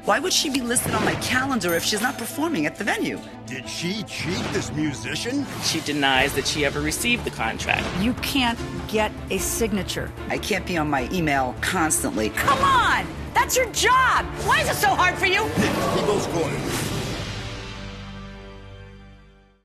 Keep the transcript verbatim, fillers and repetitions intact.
Why would she be listed on my calendar if she's not performing at the venue? Did she cheat this musician? She denies that she ever received the contract. You can't get a signature. I can't be on my email constantly. Come on! That's your job! Why is it so hard for you? Nick, he goes going.